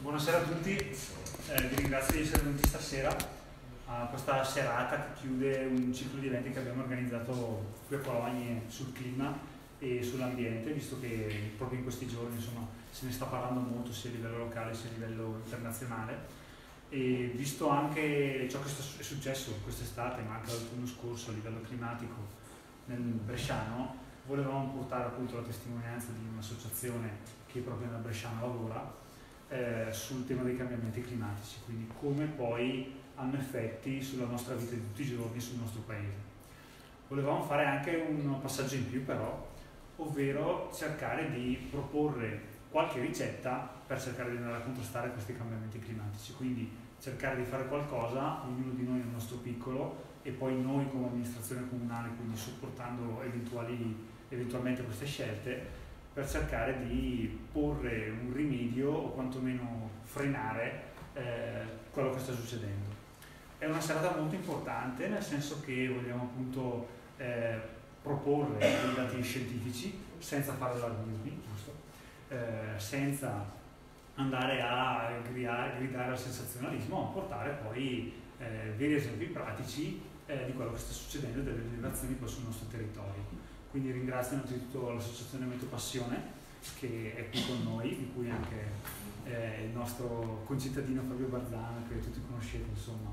Buonasera a tutti, vi ringrazio di essere venuti stasera a questa serata che chiude un ciclo di eventi che abbiamo organizzato qui a Cologne sul clima e sull'ambiente, visto che proprio in questi giorni insomma, se ne sta parlando molto sia a livello locale sia a livello internazionale, e visto anche ciò che è successo quest'estate ma anche l'autunno scorso a livello climatico nel bresciano, volevamo portare appunto la testimonianza di un'associazione che proprio nel bresciano lavora sul tema dei cambiamenti climatici, quindi come poi hanno effetti sulla nostra vita di tutti i giorni, sul nostro paese. Volevamo fare anche un passaggio in più però, ovvero cercare di proporre qualche ricetta per cercare di andare a contrastare questi cambiamenti climatici, quindi cercare di fare qualcosa, ognuno di noi nel nostro piccolo, e poi noi come amministrazione comunale, quindi supportando eventualmente queste scelte, per cercare di porre un rimedio o quantomeno frenare quello che sta succedendo. È una serata molto importante, nel senso che vogliamo appunto proporre dei dati scientifici senza fare allarmismi, giusto? Senza andare a gridare al sensazionalismo, ma portare poi veri esempi pratici di quello che sta succedendo e delle rilevazioni poi sul nostro territorio. Quindi ringrazio innanzitutto l'associazione Meteo Passione che è qui con noi, di cui anche il nostro concittadino Fabio Barzano, che tutti conoscete, insomma,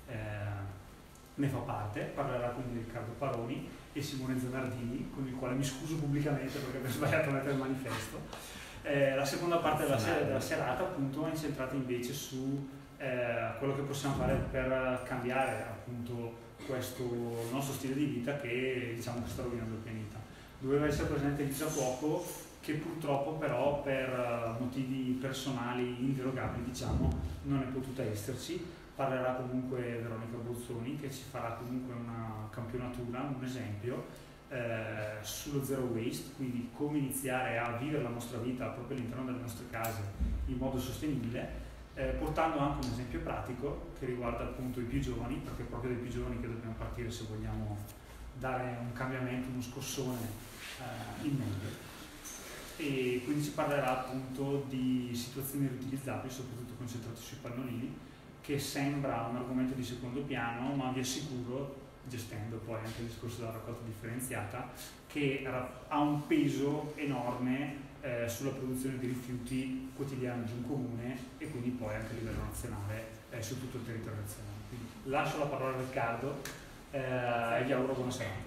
ne fa parte. Parlerà quindi Riccardo Paroni e Simone Zanardini, con il quale mi scuso pubblicamente perché abbiamo sbagliato a mettere il manifesto. La seconda parte della serata appunto è incentrata invece su quello che possiamo fare per cambiare appunto questo nostro stile di vita che diciamo che sta rovinando il pianeta. Doveva essere presente Lisa Cuoco, che purtroppo però per motivi personali inderogabili diciamo non è potuta esserci. Parlerà comunque Veronica Bozzoni, che ci farà comunque una campionatura, un esempio sullo zero waste, quindi come iniziare a vivere la nostra vita proprio all'interno delle nostre case in modo sostenibile, portando anche un esempio pratico che riguarda appunto i più giovani, perché è proprio dai più giovani che dobbiamo partire se vogliamo dare un cambiamento, uno scossone in meglio. E quindi si parlerà appunto di situazioni riutilizzabili, soprattutto concentrate sui pannolini, che sembra un argomento di secondo piano, ma vi assicuro, gestendo poi anche il discorso della raccolta differenziata, che ha un peso enorme sulla produzione di rifiuti quotidiani di un comune e quindi poi anche a livello nazionale su tutto il territorio nazionale. Quindi lascio la parola a Riccardo e vi auguro buona serata.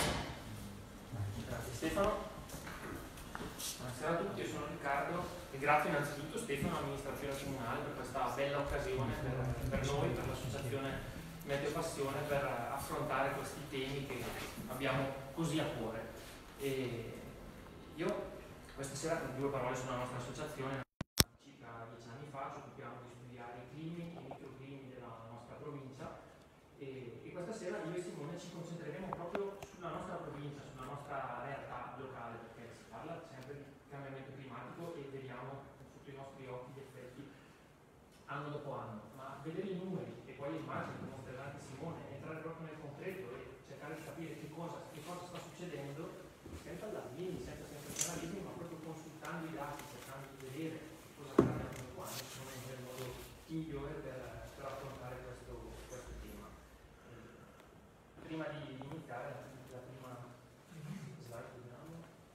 Grazie Stefano. Buonasera a tutti, io sono Riccardo e grazie innanzitutto Stefano, amministrazione comunale, per questa bella occasione per noi, per l'associazione Meteo Passione, per affrontare questi temi che abbiamo così a cuore. E io questa sera con due parole sulla nostra associazione. Circa 10 anni fa ci occupiamo di studiare i climi, i microclimi della nostra provincia e questa sera io e Simone ci concentreremo proprio sulla nostra provincia, sulla nostra realtà locale, perché si parla sempre di cambiamento climatico e vediamo sotto i nostri occhi gli effetti anno dopo anno, ma vedere i numeri e poi le immagini che mostrerà anche Simone, entrare proprio nel concreto e cercare di capire che cosa sta succedendo senza allarmismi, senza sensazionalismi, ma proprio consultando i dati, cercando di vedere cosa accade anno dopo anno, secondo me è il modo migliore per affrontare questo tema. Prima di iniziare, la prima slide, vediamo.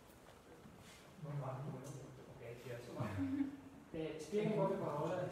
Non va come ok, insomma. Spiega in poche parole,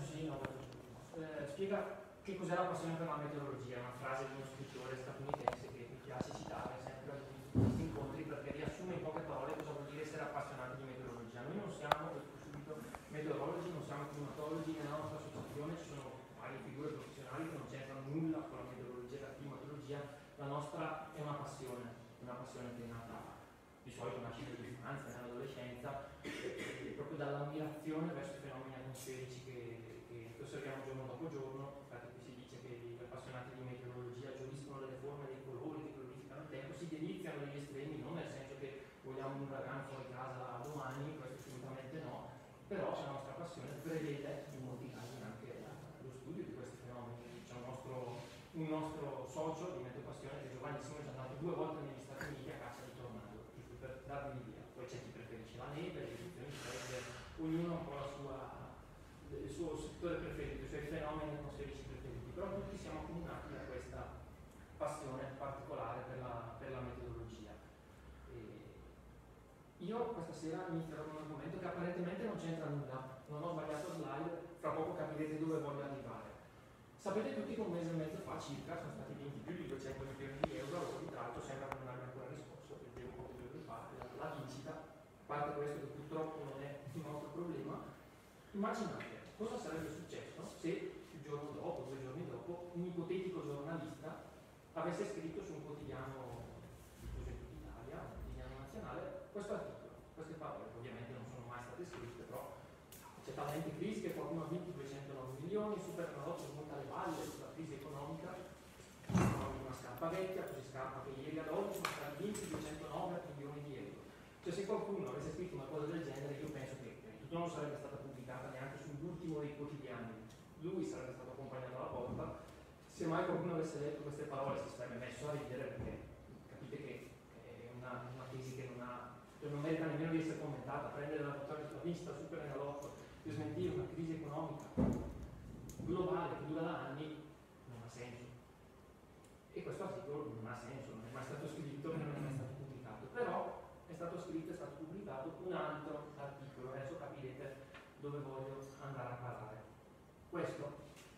spiega che cos'è la passione per la meteorologia, una frase di uno scrittore statunitense che mi piace citare sempre all'inizio di questi incontri perché riassume in poche parole cosa vuol dire essere appassionati di meteorologia. Noi non siamo, lo dico subito, meteorologi, non siamo climatologi, nella nostra associazione ci sono varie figure professionali che non c'entrano nulla con la meteorologia e la climatologia. La nostra è una passione che è nata di solito nasce nell'infanzia, nell'adolescenza, proprio dall'ammirazione verso i fenomeni atmosferici che osserviamo giorno dopo giorno. Infatti qui si dice che gli appassionati di meteorologia giuriscono delle forme, dei colori che glorificano il tempo, si deliziano degli estremi, non nel senso che vogliamo un uragano fuori casa domani, questo assolutamente no, però la nostra passione prevede in molti casi anche lo studio di questi fenomeni. C'è un nostro socio di Meteo Passione che è giovanissimo, è già andato 2 volte negli Stati Uniti a caccia di tornado, giusto per darvi l'idea. Poi c'è chi preferisce la neve, le edizioni fredde, ognuno ha un po' la sua il suo settore preferito, i suoi fenomeni atmosferici preferiti, però tutti siamo accomunati da questa passione particolare per la metodologia. Io questa sera inizierò con un argomento che apparentemente non c'entra nulla, non ho sbagliato slide, fra poco capirete dove voglio arrivare. Sapete tutti che un mese e mezzo fa circa sono stati vinti più di 200 milioni di euro, di tra l'altro sembra che non abbia ancora risposto, perché un po' di fa la vincita, a parte questo che purtroppo non è il nostro problema. Immaginate cosa sarebbe successo se il giorno dopo, 2 giorni dopo, un ipotetico giornalista avesse scritto su un quotidiano diffuso in tutta Italia, un quotidiano nazionale, questo articolo, queste parole, ovviamente non sono mai state scritte, però c'è talmente crisi che qualcuno ha vinto 209 milioni, Superenalotto smonta le valle sulla crisi economica, una scarpa vecchia, così scarpa che ieri ad oggi sono stati vinti 209 milioni di euro. Cioè se qualcuno avesse scritto una cosa del genere, io penso che non sarebbe stata pubblicata neanche sull'ultimo dei quotidiani, lui sarebbe stato accompagnato alla porta. Se mai qualcuno avesse letto queste parole si sarebbe messo a ridere, perché capite che è una crisi che non merita nemmeno di essere commentata. Prendere la vista Superenalotto per smentire una crisi economica globale che dura da anni non ha senso. E questo articolo non ha senso, non è mai stato scritto e non è mai stato pubblicato. Però è stato scritto, è stato pubblicato un altro articolo, adesso capirete dove voglio andare a parare. Questo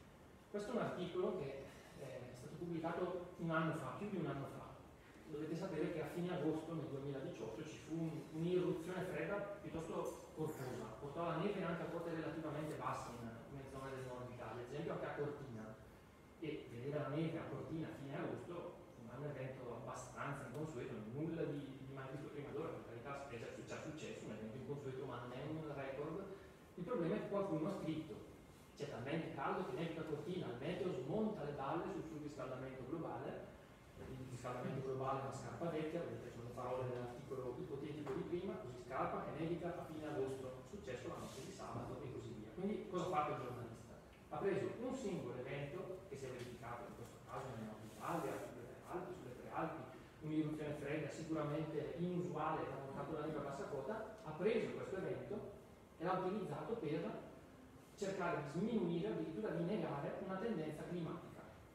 è un articolo che è stato pubblicato un anno fa, più di un anno fa. Dovete sapere che a fine agosto nel 2018 ci fu un'irruzione fredda piuttosto corposa, portò la neve anche a quote relativamente basse in alcune zone del nord Italia, ad esempio anche a Cortina. E vedere la neve a Cortina a fine agosto è un evento abbastanza inconsueto, nulla di mai visto prima d'ora, per carità è già successo, un evento inconsueto ma non è un record. Il problema è che qualcuno ha scritto: c'è talmente caldo che nevica a Cortina, il meteo smonta le balle sul surriscaldamento globale. Il riscaldamento globale è una scarpa vecchia, vedete sono le parole dell'articolo ipotetico di prima, così scarpa che nevica a fine agosto, successo la notte di sabato e così via. Quindi cosa ha fatto il giornalista? Ha preso un singolo evento che si è verificato in questo caso nel nord Italia, sulle Prealpi, un'irruzione fredda sicuramente inusuale che ha portato la neve a bassa quota, ha preso questo evento e l'ha utilizzato per cercare di sminuire, addirittura di negare una tendenza climatica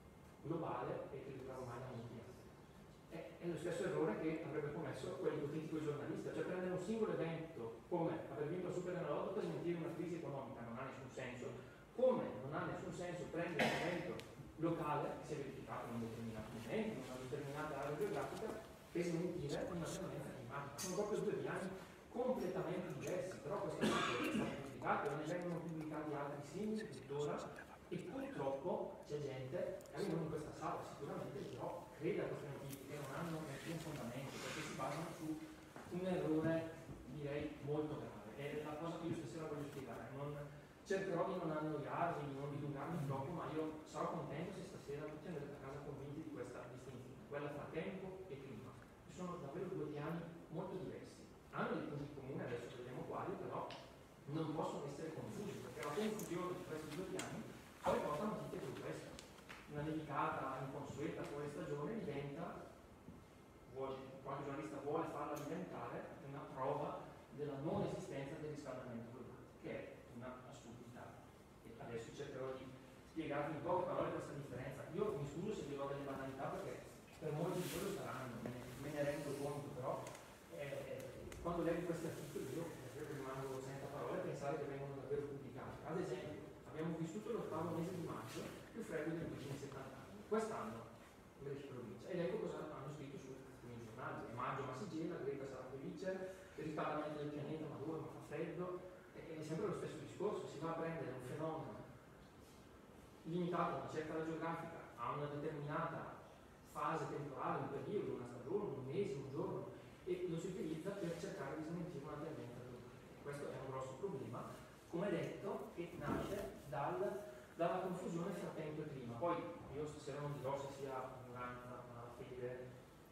globale e che dura ormai da molti anni. È lo stesso errore che avrebbe commesso quell'ipotetico giornalista, cioè prendere un singolo evento come aver vinto il Superenalotto per smentire una crisi economica, non ha nessun senso. Come non ha nessun senso prendere un evento locale che si è verificato in un determinato momento, in una determinata area geografica, per smentire una tendenza climatica. Sono proprio due piani completamente diversi, però questo è stato pubblicato e ne vengono pubblicati altri simili tuttora. E purtroppo c'è gente, anche non in questa sala sicuramente, però crede a queste notizie, non hanno nessun fondamento, perché si basano su un errore, direi, molto grave. È la cosa che io stasera voglio spiegare. Cercherò di non annoiarvi, di non dilungarmi troppo, ma io sarò contento se stasera tutti andrete a casa convinti di questa distinzione, quella tra tempo e clima. Ci sono davvero due piani molto diversi. Hanno dei punti comuni, adesso vedremo quali, però non possono essere confusi, perché la confusione di questi due piani poi porta notizie come questa. Una nevicata inconsueta fuori stagione diventa, qualche giornalista vuole farla diventare una prova della non esistenza del riscaldamento globale, che è una stupidità. E adesso cercherò di spiegarvi in poche parole questa differenza. Io mi scuso se dirò delle banalità, perché per molti di voi lo saranno, me ne rendo conto, però quando leggo questi articoli io rimango senza parole a pensare che vengono davvero pubblicati. Ad esempio, abbiamo vissuto l'8° mese di maggio più freddo degli ultimi 70 anni. Quest'anno, Brescia provincia. Ed ecco cosa hanno scritto su alcuni giornali. Maggio ma si gela, Greca sarà felice, il riscaldamento del pianeta ma dura, ma fa freddo. È sempre lo stesso discorso, si va a prendere un fenomeno limitato a una certa area geografica, a una determinata fase temporale, un periodo, una stagione, un mese, un giorno, e lo si utilizza per cercare di smentire una tendenza globale. Questo è un grosso problema, come detto, che nasce dalla confusione fra tempo e clima. Poi io stasera non dirò se sia ignoranza, fede,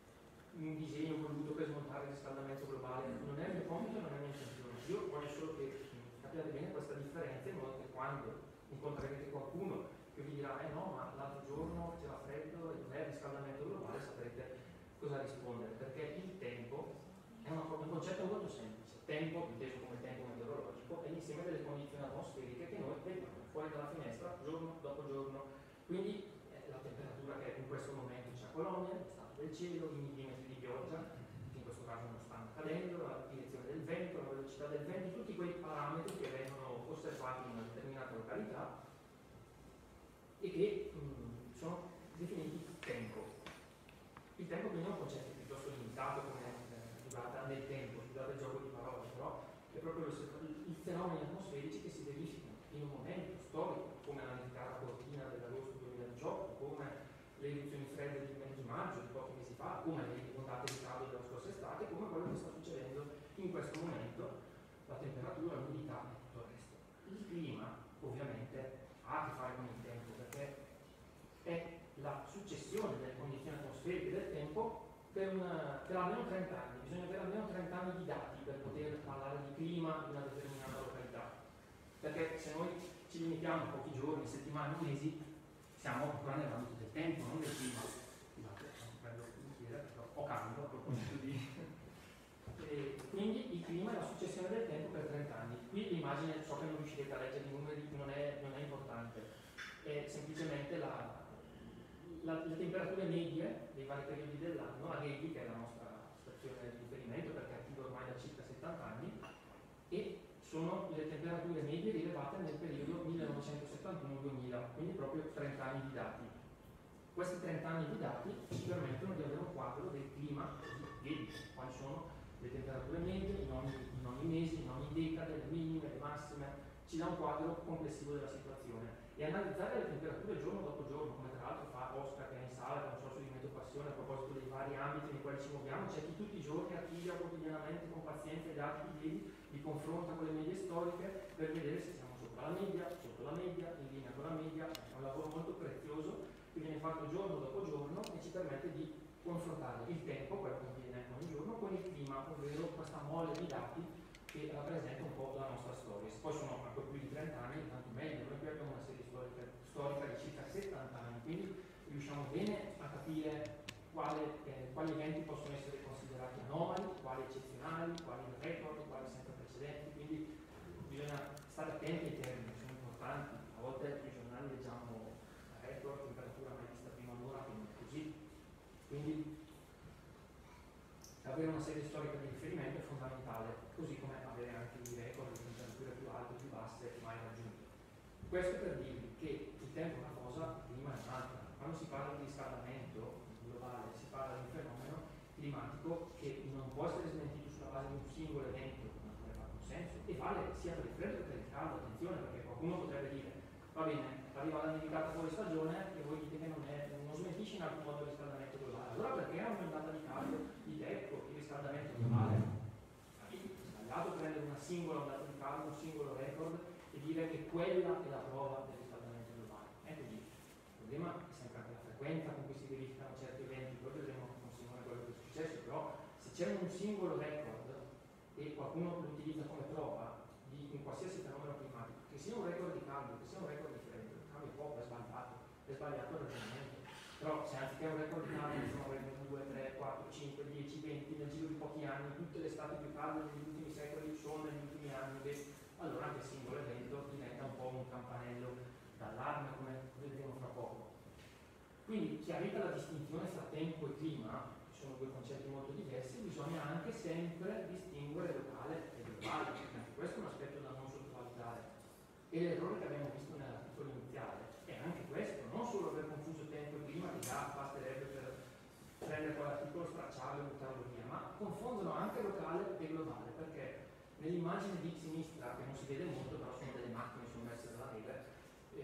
un disegno voluto per smontare il riscaldamento globale. Non è il mio compito, non è la mia intenzione. Io voglio solo che capiate bene questa differenza, in modo che quando incontrerete qualcuno che vi dirà no, ma l'altro giorno c'era freddo e non è il riscaldamento globale, saprete cosa rispondere, perché il tempo è un concetto molto semplice. Tempo inteso come tempo meteorologico tempo è l'insieme delle condizioni atmosferiche che noi vediamo fuori dalla finestra giorno dopo giorno. Quindi la temperatura che in questo momento c'è a Colonia, lo stato del cielo, i millimetri di pioggia, che in questo caso non stanno cadendo, la direzione del vento, la velocità del vento, tutti quei parametri che vengono osservati in una determinata località e che sono definiti tempo. Il tempo quindi è un concetto piuttosto limitato come durata nel tempo, scusate il gioco di parole, però è proprio i fenomeni atmosferici che si verificano in un momento storico, come la nevicata cortina dell'agosto 2018, come le eruzioni fredde del mese di maggio, di pochi mesi fa, come le ondate di caldo della scorsa estate, come quello che sta succedendo in questo momento, la temperatura, l'umidità e tutto il resto. Il clima ovviamente ha a che fare con il tempo, perché è la successione delle condizioni atmosferiche del tempo per almeno 30 anni. Bisogna avere almeno 30 anni di dati per poter parlare di clima in una determinata località. Perché se noi ci limitiamo a pochi giorni, settimane, mesi, siamo ancora nell'ambito del tempo, non del clima. Scusate, prendo il bicchiere, però ho caldo a proposito di... quindi il clima è la successione del tempo per 30 anni. Qui l'immagine, so che non riuscirete a leggere i numeri, non è importante, è semplicemente le temperature medie dei vari periodi dell'anno, la REGI, che è la nostra stazione di riferimento perché è attiva ormai da circa 70 anni, e sono le temperature medie rilevate nel periodo 1971-2000, quindi proprio 30 anni di dati. Questi 30 anni di dati ci permettono di avere un quadro del clima, di quali sono le temperature medie in ogni mese, in ogni decade, le minime, le massime, ci dà un quadro complessivo della situazione. E analizzare le temperature giorno dopo giorno, come tra l'altro fa Oscar che è in sala con il socio di Meteo Passione a proposito dei vari ambiti nei quali ci muoviamo, c'è chi tutti i giorni archivia quotidianamente con pazienza i dati di ieri, li confronta con le medie storiche per vedere se siamo sopra la media, sotto la media, in linea con la media. È un lavoro molto prezioso che viene fatto giorno dopo giorno e ci permette di confrontare il tempo, quello che avviene ogni giorno, con il clima, ovvero questa mole di dati che rappresenta un po' la nostra storia. Se poi sono ancora più di 30 anni, tanto meglio. Noi qui abbiamo una serie storica di circa 70 anni, quindi riusciamo bene a capire quali eventi possono essere considerati anomali, quali eccezionali, quali record, quali sempre precedenti, quindi bisogna stare attenti ai termini, sono importanti. A volte sui giornali leggiamo record, temperatura mai vista prima d'ora, quindi così. Quindi avere una serie storica di riferimento è fondamentale, così come avere anche i record di temperature più alte, più basse, mai raggiunte. Questo per dirvi che il tempo è una cosa, il clima è un'altra. Quando si parla di riscaldamento globale, si parla di un fenomeno climatico che non può essere smentito sulla base di un singolo evento, non avrebbe alcun senso, e vale sia per il freddo che per il caldo. Attenzione, perché qualcuno potrebbe dire va bene, arriva la nevicata fuori stagione e voi dite che non smentisce in alcun modo il riscaldamento globale. Allora perché è un'ondata di caldo? Dite ecco, il riscaldamento globale. È sbagliato prendere una singola ondata di caldo, un singolo record e dire che quella è la prova del riscaldamento globale. È così. Il problema è sempre anche la frequenza con cui si verificano certi eventi, poi vedremo con Simone quello che è successo, però se c'è un singolo record e qualcuno lo utilizza come prova in qualsiasi fenomeno climatico, che sia un record di caldo, che sia un record di freddo, cambia poco, è sbagliato il ragionamento. Però se anziché un record di caldo sono record 2, 3, 4, 5, 10, 20 nel giro di pochi anni, tutte le estati più calde degli ultimi secoli sono negli ultimi anni, allora anche il singolo evento diventa un po' un campanello d'allarme, come vedremo fra poco. Quindi chiarita la distinzione tra tempo e clima, sono due concetti molto diversi, bisogna anche sempre distinguere locale e globale, perché anche questo è un aspetto da non sottovalutare. E l'errore che abbiamo visto nell'articolo iniziale è anche questo, non solo aver confuso tempo e clima, che già basterebbe per prendere quell'articolo, stracciarlo e buttarlo via, ma confondono anche locale e globale, perché nell'immagine di sinistra, che non si vede molto, però sono delle macchine sommesse dalla neve,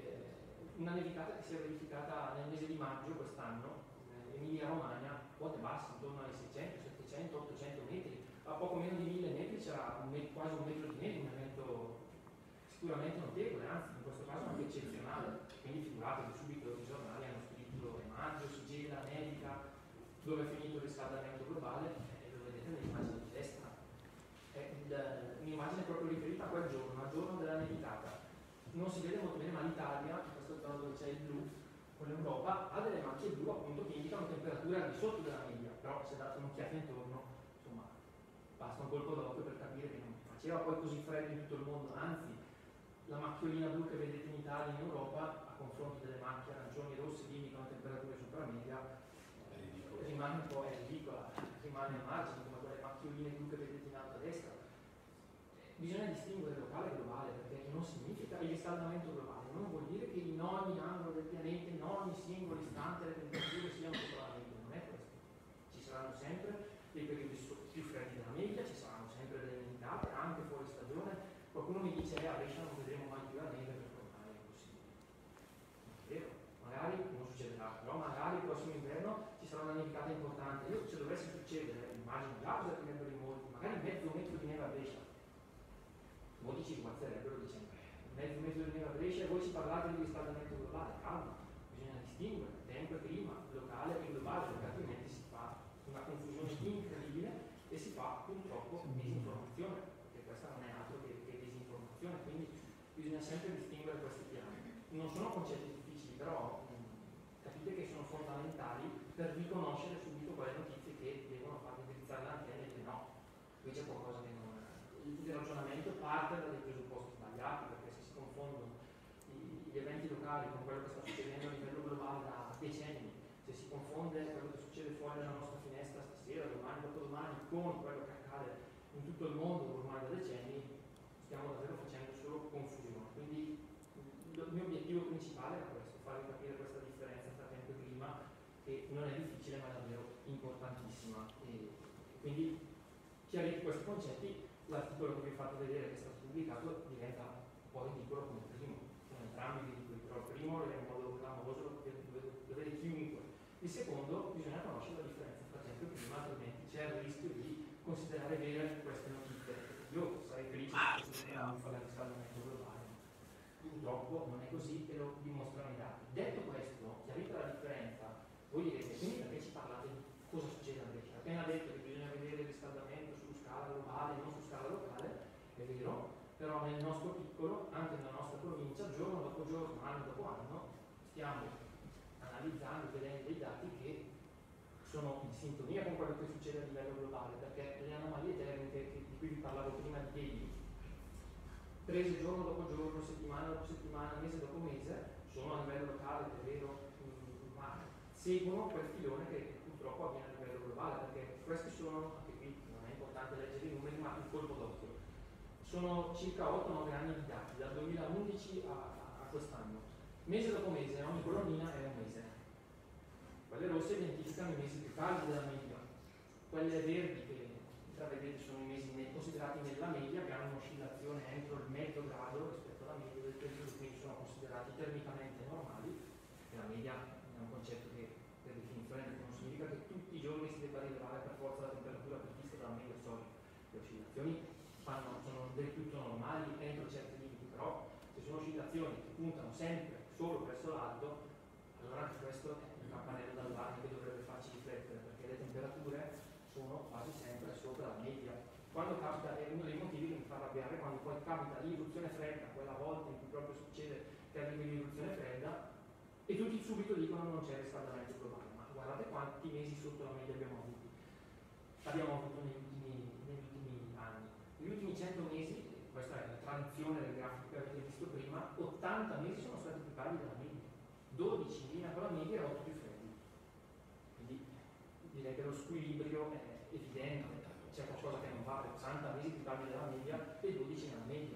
una nevicata che si è verificata nel mese di maggio quest'anno, Emilia Romagna, quote basse, intorno ai 600, 700, 800 metri, a poco meno di 1000 metri c'era quasi un metro di neve, un evento sicuramente notevole, anzi in questo caso anche eccezionale, quindi figuratevi subito i giornali hanno scritto maggio, si gela, nevica, dove è finito il riscaldamento globale, e lo vedete nell'immagine di destra, è un'immagine proprio riferita a quel giorno, al giorno della nevicata. Non si vede molto bene, ma l'Italia, in questo caso dove c'è il blu, con l'Europa, ha delle macchie blu appunto che indicano temperature al di sotto della media, però se date un'occhiata intorno, insomma, basta un colpo d'occhio per capire che non faceva poi così freddo in tutto il mondo, anzi la macchiolina blu che vedete in Italia e in Europa, a confronto delle macchie arancioni e rosse che indicano temperature sopra media, rimane un po' ridicola, rimane a margine, come quelle macchioline blu che vedete in alto a destra. Bisogna distinguere locale e globale, perché non significa il riscaldamento globale, non vuol dire che in ogni angolo del pianeta, in ogni singolo istante le temperature siano sopra la media, non è questo. Ci saranno sempre dei periodi più freddi della media, ci saranno sempre delle nevicate, anche fuori stagione. Qualcuno mi dice a Brescia non vedremo mai più la neve, per ormai è impossibile. Non è vero, magari non succederà, però magari il prossimo inverno ci sarà una nevicata importante. Io, se dovesse succedere, immagino già cosa direbbero in molti, magari mezzo metro di neve a Brescia. Molti ci guazzerebbero dicendo mezzo metro di neve a Brescia e voi ci parlate di riscaldamento globale. Calma, bisogna distinguere tempo e clima, locale e globale, perché altrimenti si fa una confusione incredibile e si fa purtroppo disinformazione, perché questa non è altro che disinformazione, quindi bisogna sempre distinguere questi piani. Non sono concetti difficili, però capite che sono fondamentali per riconoscere subito quelle notizie che devono far indirizzare l'antenna e che no, qui c'è qualcosa che non. Il ragionamento parte da dei presupposti sbagliati, perché se si confondono gli eventi locali con quello che sta succedendo a livello globale da decenni, se si confonde quello che succede fuori dalla nostra finestra stasera, domani, dopodomani, con quello che accade in tutto il mondo ormai da decenni, stiamo davvero facendo solo confusione. Quindi il mio obiettivo principale è questo, farvi capire questa differenza tra tempo e clima, che non è difficile ma è davvero importantissima. E quindi chiariti questi concetti, l'articolo che vi ho fatto vedere che è stato pubblicato diventa un po' ridicolo come il primo. Sono entrambi ridicoli, però il primo è in modo clamoroso, lo vede chiunque. Il secondo, bisogna conoscere la differenza tra tempo e clima, altrimenti c'è il rischio di considerare vere queste notizie. Io sarei felice se non fare il riscaldamento globale. Purtroppo non è così e lo dimostrano i dati. Detto questo, chiarita la differenza, voi direte, quindi perché ci parlate di cosa succede a Brescia? Appena detto che bisogna vedere il riscaldamento su scala globale, non su scala locale, è vero, però nel nostro piccolo, anche nella nostra provincia, giorno dopo giorno, anno dopo anno, stiamo analizzando e vedendo dei dati che sono in sintonia con quello che succede a livello globale, perché le anomalie termiche di cui vi parlavo prima di ieri, prese giorno dopo giorno, settimana dopo settimana, mese dopo mese, sono a livello locale, è vero, ma seguono quel filone che purtroppo avviene a livello globale, perché questi sono, anche qui non è importante leggere i numeri, ma il colpo d'occhio. Sono circa 8-9 anni di dati, dal 2011 a quest'anno. Mese dopo mese, ogni colonnina è un mese. Quelle rosse identificano i mesi più caldi della media. Quelle verdi che intravedete sono i mesi considerati nella media, che hanno un'oscillazione entro il mezzo grado rispetto alla media del periodo, quindi sono considerati termicamente normali. E la media è un concetto che per definizione non significa che tutti i giorni si debba rilevare per forza la temperatura prevista dalla media storica. Le oscillazioni sono del tutto normali entro certi limiti, però se sono oscillazioni che puntano sempre solo verso l'alto, allora anche questo è un campanello d'allarme che dovrebbe farci riflettere, perché le temperature sono quasi sempre sopra la media. Quando capita, è uno dei motivi che mi fa arrabbiare, quando poi capita l'irruzione fredda, quella volta in cui proprio succede che arrivi l'irruzione fredda, e tutti subito dicono non c'è riscaldamento globale, ma guardate quanti mesi sotto la media abbiamo avuto negli ultimi anni. Negli ultimi 100 mesi, questa è la tradizione del grafico che avete visto prima, 80 mesi sono stati più caldi della media, 12 in linea con la media e 8 più freddi. Quindi direi che lo squilibrio è evidente, c'è qualcosa che non va, 80 mesi più caldi della media e 12 nella media.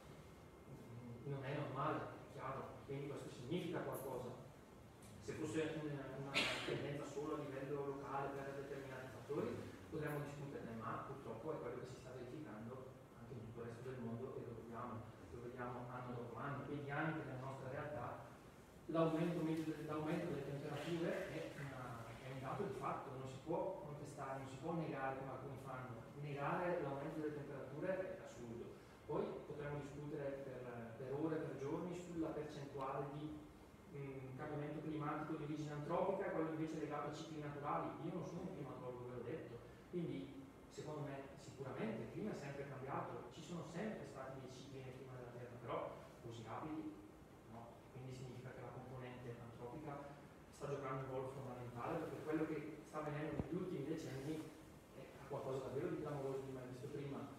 Non è normale, è chiaro, quindi questo significa qualcosa. Se fosse una tendenza solo a livello locale per determinati fattori, potremmo discuterne, ma purtroppo è quello che si sta verificando anche in tutto il resto del mondo e lo vediamo anno dopo anno. Quindi anche nella nostra realtà l'aumento delle temperature è un dato di fatto, non si può contestare, non si può negare come alcuni fanno. Negare l'aumento delle temperature è assurdo. Poi potremmo discutere per ore, per giorni sulla percentuale di cambiamento climatico di origine antropica e quello invece legato a cicli naturali. Io non sono un climatologo, ve l'ho detto, quindi secondo me sicuramente il clima è sempre cambiato, ci sono sempre stati dei cicli nel clima della Terra, però così rapidi no, quindi significa che la componente antropica sta giocando un ruolo fondamentale, perché quello che sta avvenendo negli ultimi decenni è qualcosa davvero di clamoroso, di mai visto prima.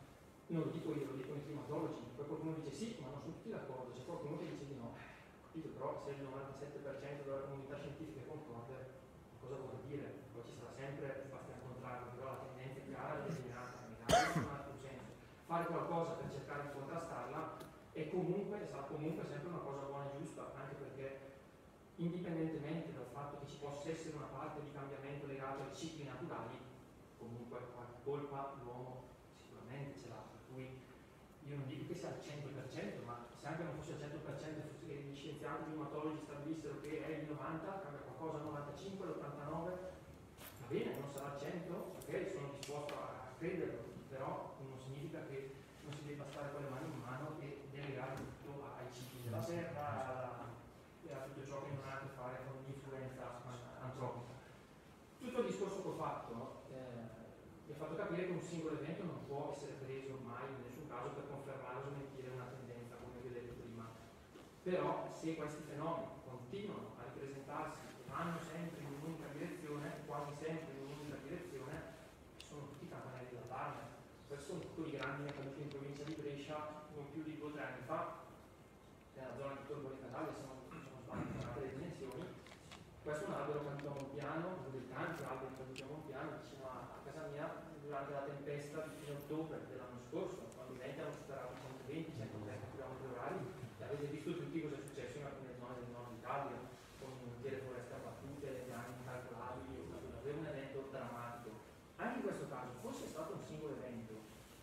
non lo dico io, lo dicono i climatologi, poi qualcuno dice sì, ma non sono tutti d'accordo, c'è qualcuno che dice di no. Capito? Però se il 97% della comunità scientifica è concorde, cosa vuol dire? Poi ci sarà sempre il bastian contrario, però la tendenza è chiara e determinata, non ha più senso. Fare qualcosa per cercare di contrastarla sarà comunque sempre una cosa buona e giusta, anche perché indipendentemente dal fatto che ci possa essere una parte di cambiamento legato ai cicli naturali, comunque qualche colpa l'uomo sicuramente ce l'ha, per cui io non dico che sia al 100%, ma se anche non fosse al 100% e gli scienziati climatologi stabilissero che è il 90, cambia qualcosa al 95, l'89, va bene, non sarà al 100, ok, sono disposto a crederlo, però non significa che non si debba stare con le mani in mano e delegare tutto ai cicli della terra e a tutto ciò che non ha a che fare con l'influenza antropica. Tutto il discorso che ho fatto mi ha fatto capire che un singolo evento non può essere preso mai in nessun caso per confermare o smentire una tendenza, come vi ho detto prima. Però se questi fenomeni continuano a ripresentarsi e vanno sempre in un'unica direzione, quasi sempre in un'unica direzione, sono tutti campanelli d'allarme. Questo sono tutti i grandi accaduti in provincia di Brescia non più di 2 o 3 anni fa, nella zona di Torbo di Catania, se non sbaglio, le dimensioni. Questo è un albero caduto a Monpiano, uno dei tanti alberi caduti a Monpiano, vicino a casa mia, durante la tempesta di fine ottobre dell'anno scorso, quando i venti hanno superato 120-130 km/h, e avete visto tutti cosa è successo in alcune zone del nord Italia, con intere foreste abbattute, danni incalcolabili, davvero un evento drammatico. Anche in questo caso, forse è stato un singolo evento,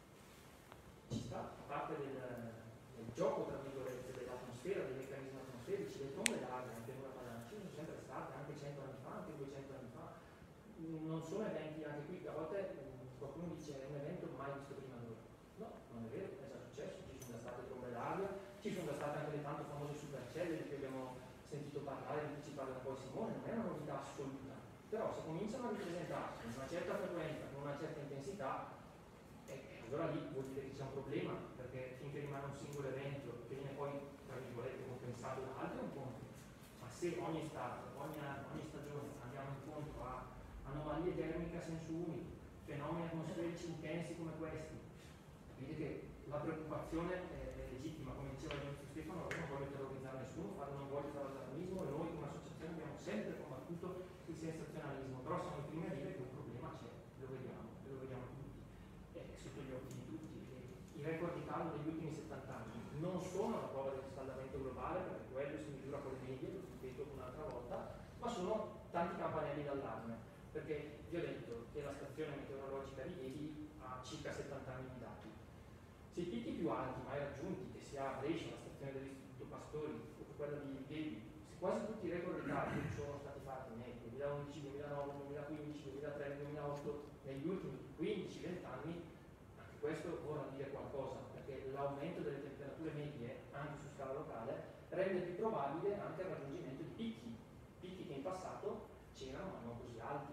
ci sta, a parte del gioco tra virgolette dell'atmosfera, dei meccanismi atmosferici, le trombe d'aria in pianura padana ci sono sempre state, anche 100 anni fa, anche 200 anni fa. Non sono eventi, anche qui a volte qualcuno dice è un evento mai visto prima d'ora. No, non è vero, è già successo, ci sono già state trombe d'aria, ci sono già state anche le tanto famose supercelle di cui abbiamo sentito parlare, di cui ci parla poi Simone, non è una novità assoluta. Però se cominciano a ripresentarsi con una certa frequenza, con una certa intensità, allora lì vuol dire che c'è un problema, perché finché rimane un singolo evento che viene poi, tra virgolette, compensato da altri, è un conto. Ma se ogni estate, ogni anno, ogni stagione andiamo incontro a anomalie termiche a senso unico, fenomeni atmosferici intensi come questi, vedete che la preoccupazione è legittima, come diceva all'inizio Stefano, non voglio terrorizzare nessuno, non voglio fare allarmismo, e noi come associazione abbiamo sempre combattuto il sensazionalismo, però siamo i primi a dire che un problema c'è, lo vediamo tutti. Sotto gli occhi di tutti. I record di caldo degli ultimi 70 anni non sono la prova del riscaldamento globale, perché quello si misura con le medie, lo ripeto un'altra volta, ma sono tanti campanelli d'allarme, perché vi ho detto che la stazione meteorologica di Iedi ha circa 70 anni di dati. Se i picchi più alti mai raggiunti, che sia a Brescia, la stazione dell'Istituto Pastori, o quella di Iedi, se quasi tutti i record di caldo sono stati fatti nel 2011, 2009, 2015, 2003, 2008, negli ultimi 15-20 anni, anche questo vorrà dire qualcosa, perché l'aumento delle temperature medie, anche su scala locale, rende più probabile anche il raggiungimento di picchi che in passato c'erano ma non così alti.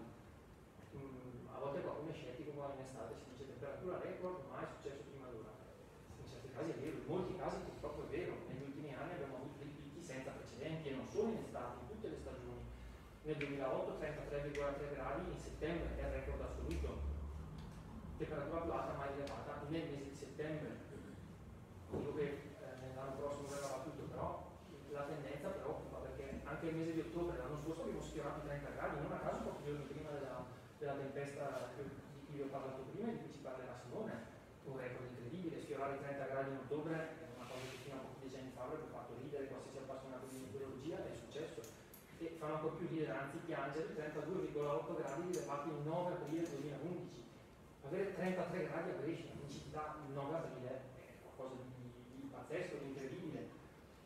A volte qualcuno è scettico quando in estate si dice temperatura record, mai è successo prima d'ora. In certi casi è vero, in molti casi purtroppo è vero. Negli ultimi anni abbiamo avuto dei picchi senza precedenti, e non solo in estate, in tutte le stagioni. Nel 2008 33,3 gradi in settembre è il record assoluto, temperatura più alta mai rilevata nel mese di settembre. Dico che nell'anno prossimo verrà battuto, però la tendenza preoccupa, perché anche il mese di ottobre l'anno scorso abbiamo sfiorato i 30 gradi, non a caso pochi giorni prima della tempesta di cui vi ho parlato prima e di cui ci parlerà Simone. Un record incredibile, sfiorare i 30 gradi in ottobre è una cosa che fino a pochi decenni fa avrebbe fatto ridere qualsiasi appassionato di meteorologia, è successo, e fanno ancora più ridere, anzi piangere, 32,8 gradi rilevati il 9 aprile 2011. Avere 33 gradi a Brescia in città il 9 aprile è qualcosa di pazzesco, di incredibile.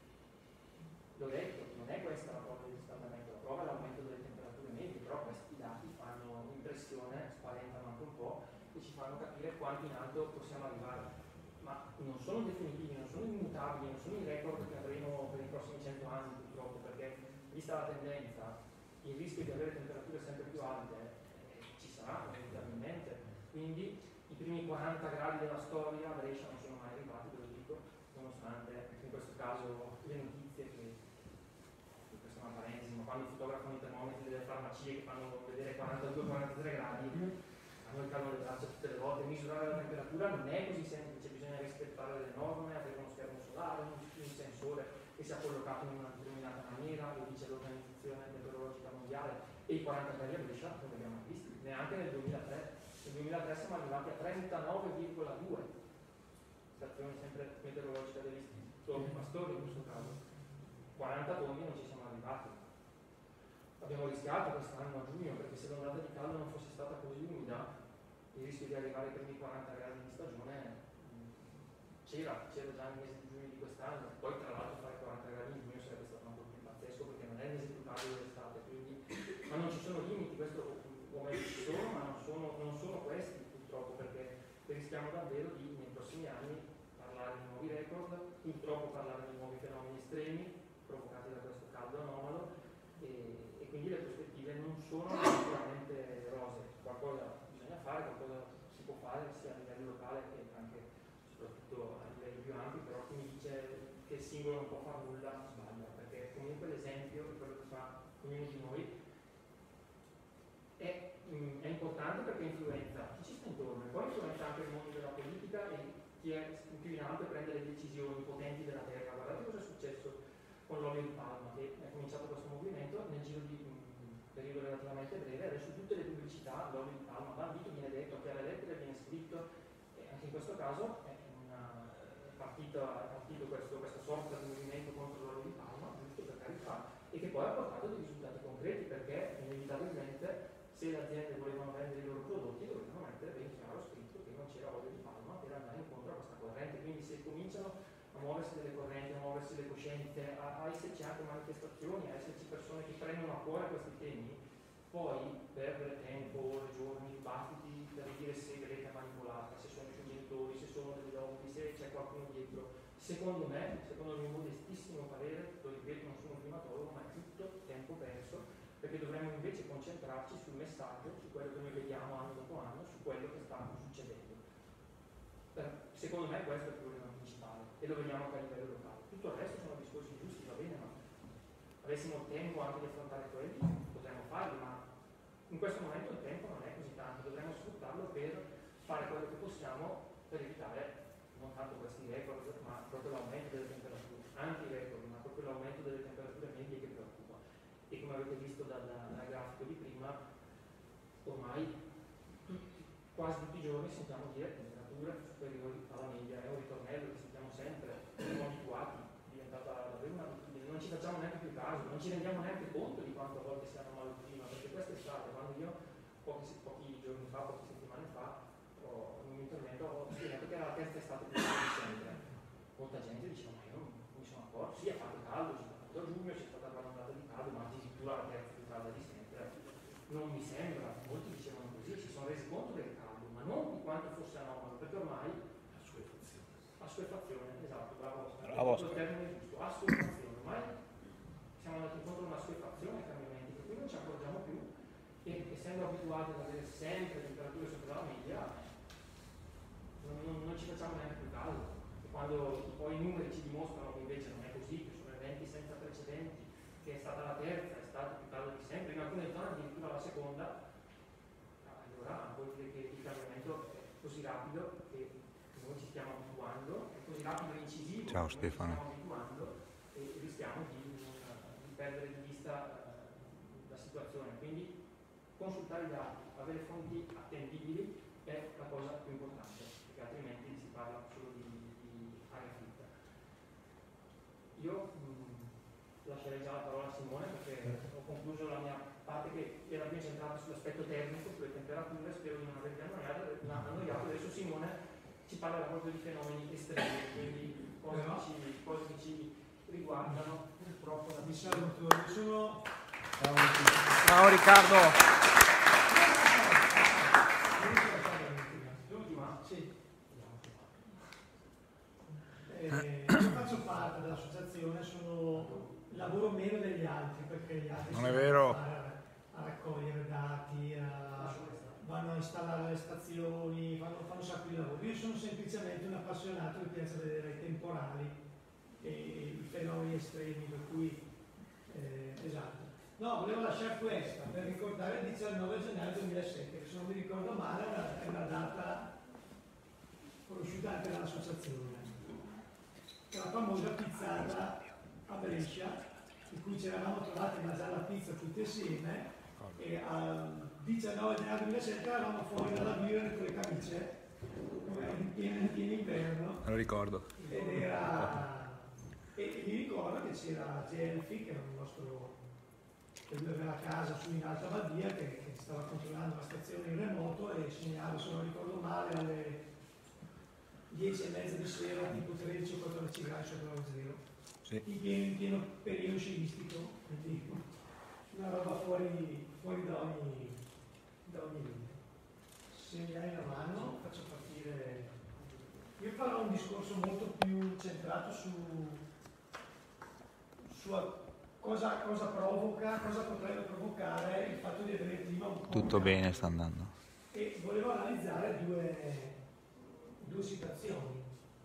L'ho detto, non è questa la prova del riscaldamento, la prova è l'aumento delle temperature medie, però questi dati fanno impressione, spaventano anche un po' e ci fanno capire quanto in alto possiamo arrivare. Ma non sono definitivi, non sono immutabili, non sono i record che avremo per i prossimi 100 anni purtroppo, perché vista la tendenza, il rischio di avere temperature sempre più alte ci sarà inevitabilmente. Quindi i primi 40 gradi della storia a Brescia non sono mai arrivati, ve lo dico, nonostante in questo caso le notizie che questa è una parentesi, ma quando fotografano i termometri delle farmacie che fanno vedere 42-43 gradi, a noi calano le braccia tutte le volte. Misurare la temperatura non è così semplice, bisogna rispettare le norme, avere uno schermo solare, un sensore che sia collocato in una determinata maniera, lo dice l'Organizzazione Meteorologica Mondiale, e i 40 gradi a Brescia non li abbiamo mai visti, neanche nel 2003. Nel 2003 siamo arrivati a 39,2, stazione sempre meteorologica dell'Istituto Pastori in questo caso. 40 tonni non ci siamo arrivati. Abbiamo rischiato quest'anno a giugno, perché se l'ondata di caldo non fosse stata così umida, il rischio di arrivare ai primi 40 gradi di stagione c'era già nel mese di giugno di quest'anno. Poi tra l'altro fare 40 gradi in giugno sarebbe stato ancora più pazzesco, perché non è il mese più caldo dell'estate, quindi... ma non ci sono limiti, questo o meglio ci sono, ma non sono questi purtroppo, perché rischiamo davvero di nei prossimi anni parlare di nuovi record, purtroppo parlare di nuovi fenomeni estremi provocati da questo caldo anomalo, e quindi le prospettive non sono sicuramente rosee. Qualcosa bisogna fare, qualcosa si può fare sia a livello locale che anche soprattutto a livelli più ampi, però chi mi dice che il singolo non può fare nulla sbaglia, perché comunque l'esempio di quello che fa ognuno di noi è importante, perché influenza chi ci sta intorno, e poi influenza anche il mondo della politica e chi è più in alto e prende le decisioni potenti della terra. Guardate cosa è successo con l'olio di palma, che è cominciato questo movimento nel giro di un periodo relativamente breve. Adesso tutte le pubblicità, l'olio di palma, bandito, viene detto, a chiare lettere viene scritto, e anche in questo caso è partito questa sorta di movimento contro l'olio di palma, giusto, per carità, e che poi ha portato dei risultati concreti, perché inevitabilmente se le aziende volevano vendere i loro prodotti dovevano mettere ben chiaro scritto che non c'era olio di palma per andare incontro a questa corrente. Quindi se cominciano a muoversi delle correnti, a muoversi le coscienze, a esserci anche manifestazioni, a esserci persone che prendono a cuore questi temi, poi perdere tempo, giorni, dibattiti per dire se Greta è manipolata, se sono i suoi genitori, se sono delle lobby, se c'è qualcuno dietro. Secondo me, secondo il mio modestissimo parere, lo ripeto, non sono un climatologo, ma è tutto tempo perso, perché dovremmo invece concentrarci sul messaggio, su quello che noi vediamo anno dopo anno, su quello che sta succedendo. Secondo me questo è il problema principale, e lo vediamo anche a livello locale. Tutto il resto sono discorsi giusti, va bene, ma avessimo tempo anche di affrontare quelli, potremmo farli, ma in questo momento il tempo non è così tanto, dovremmo sfruttarlo per fare quello che possiamo per evitare non tanto questi record, ma proprio l'aumento delle temperature, anche i record, ma proprio l'aumento delle temperature medie che preoccupa. E come avete visto dal grafico di prima, ormai quasi tutti i giorni sentiamo dire temperature superiori alla media, è un ritornello che sentiamo sempre, siamo abituati, è diventata davvero un'abitudine, non ci facciamo neanche più caso, non ci rendiamo neanche conto di quanto a volte siamo maluttino, perché quest'estate, quando io pochi giorni fa, poche settimane fa, in un intervento ho spiegato che era la terza estate più calda di sempre. Molta gente diceva, ma io non mi sono accorto, sì, ha fatto caldo, c'è stato a giugno, c'è stata una ondata di caldo, ma addirittura la terza più calda di sempre. Non mi sembra, molti dicevano così, si sono resi conto del caldo, ma non di quanto fosse anomalo, perché ormai assuefazione, esatto, bravo, il termine giusto, assuefazione, ormai siamo andati incontro a una assuefazione ai cambiamenti, per cui non ci accorgiamo più, e essendo abituati ad avere sempre temperature sopra la media, non ci facciamo neanche più caso. E quando poi i numeri ci dimostrano che invece non è così, che sono eventi senza precedenti, che è stata la terza estate più calda di sempre, in alcune zone addirittura la seconda, allora vuol dire che il cambiamento è così rapido che noi ci stiamo abituando, è così rapido e incisivo. Ciao Stefano. Ci stiamo abituando e rischiamo di perdere di vista la situazione. Quindi consultare i dati, avere fonti attendibili è la cosa più importante, perché altrimenti si parla solo di aria fritta. Io lascerei già la parola a Simone, perché ho concluso la mia parte che era più incentrata sull'aspetto termico, sulle temperature, spero di non avervi annoiato. Adesso Simone ci parlerà proprio di fenomeni estremi, quindi cose che ci riguardano purtroppo. Vi saluto, io sono... Ciao Riccardo! L'ultima? Sì. Io faccio parte dell'associazione, lavoro meno degli altri, perché gli altri Non è vero. a raccogliere dati, vanno a installare le stazioni, fanno un sacco di lavoro. Io sono semplicemente un appassionato, mi piace vedere i temporali e i fenomeni estremi, per cui esatto. No, volevo lasciare questa per ricordare il 19 gennaio 2007, che se non mi ricordo male è una data conosciuta anche dall'associazione. È la famosa pizzata a Brescia, in cui ci eravamo trovati a mangiare la pizza tutti insieme e al 19 gennaio 2007 eravamo fuori dalla birra con le camicie, come in pieno inverno. Me lo ricordo. E mi ricordo che c'era Gelfi, che era un nostro, che aveva casa su in Alta Badia, che stava controllando la stazione in remoto e segnava, se non ricordo male, alle 10:30 di sera, tipo 13 o 14 gradi sopra lo zero. Sì. In pieno periodo sciistico, quindi una roba fuori da ogni limite. Se mi dai la mano faccio partire. Io farò un discorso molto più centrato su cosa provoca, cosa potrebbe provocare il fatto di avere il clima un po'. Tutto bene, sta andando. E volevo analizzare due situazioni.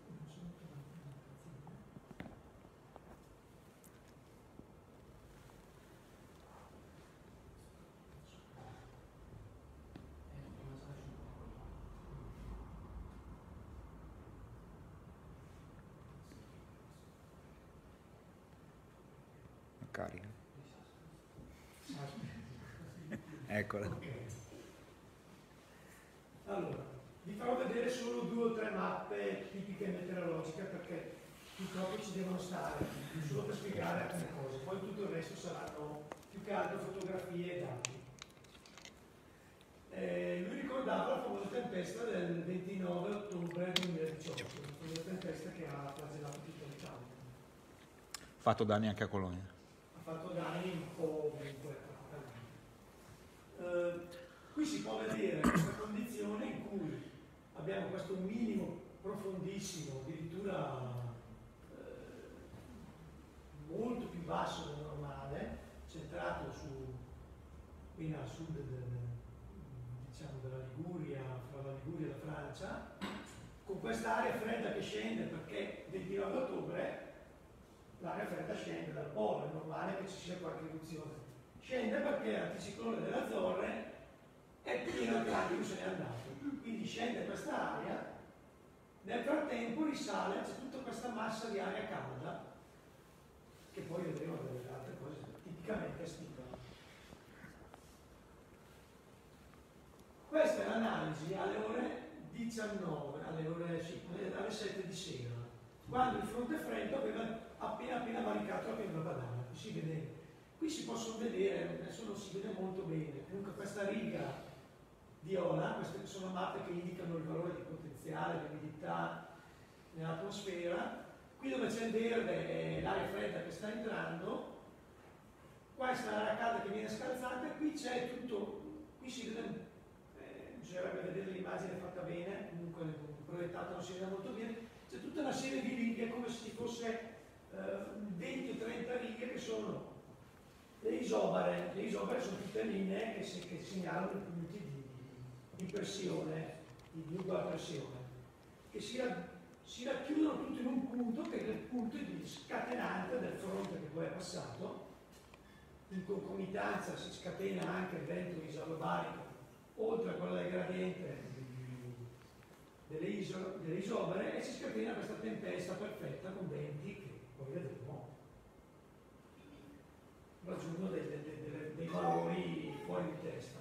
Carica. Eccola. Okay. Allora, vi farò vedere solo 2 o 3 mappe tipiche meteorologiche perché purtroppo ci devono stare solo per spiegare alcune cose, poi tutto il resto saranno più che altro fotografie e dati. Lui ricordava la famosa tempesta del 29 ottobre 2018, la famosa tempesta che ha flagellato tutta l'Italia. Fatto danni anche a Colonia. Ha fatto danni un po' ovunque. Qui si può vedere questa condizione in cui abbiamo questo minimo profondissimo, addirittura molto più basso del normale, centrato qui a sud della Liguria, fra la Liguria e la Francia, con questa area fredda che scende perché il 29 ottobre l'area fredda scende dal polo, è normale che ci sia qualche eruzione. Scende perché l'anticiclone delle Azzorre è pieno di anni che se n'è andato. Quindi scende questa area, nel frattempo risale, c'è tutta questa massa di aria calda, che poi vedremo delle altre cose tipicamente estive. Questa è l'analisi alle ore 19, alle 7 di sera, quando il fronte freddo aveva appena varicato la pianura padana. Qui si possono vedere, adesso non si vede molto bene, comunque questa riga viola, queste sono mappe che indicano il valore di potenziale, di umidità nell'atmosfera. Qui dove c'è il verde è l'aria fredda che sta entrando, questa è l'aria calda che viene scalzata e qui c'è tutto, qui si vede, bisognerebbe vedere l'immagine fatta bene, comunque proiettata non si vede molto bene, c'è tutta una serie di righe come se ci fosse 20 o 30 righe che sono le isobare. Le isobare sono tutte linee che segnalano i punti di pressione, di uguale pressione, che si racchiudono tutti in un punto che è il punto di scatenante del fronte che poi è passato. In concomitanza si scatena anche il vento isobarico oltre a quello del gradiente delle isobare e si scatena questa tempesta perfetta con venti che poi vedremo raggiungono dei valori fuori di testa.